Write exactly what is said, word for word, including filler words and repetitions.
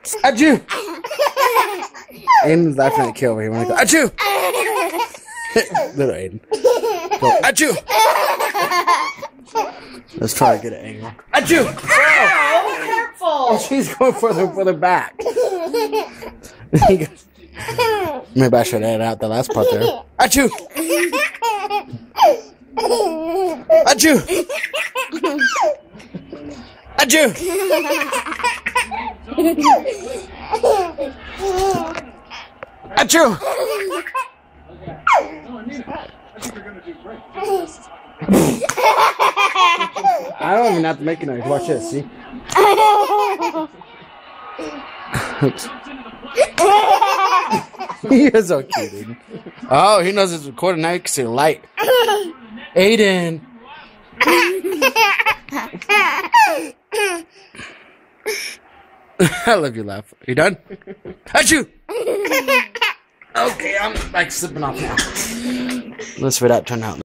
Achoo! Aiden's laughing at Kay over here when I go, achoo! Little Aiden. Go, achoo! Let's try to get an angle. Achoo! Oh, careful! She's going further and further back. Maybe I should edit out the last part there. Achoo! Achoo! Achoo! Achoo! I don't even have to make a noise. Watch this, see? He is so cute, Aiden. Oh, he knows it's recording now. You can see the light. Aiden! I love your laugh. Are you done? Achoo! Okay, I'm like slipping off now. Let's see how that turned out.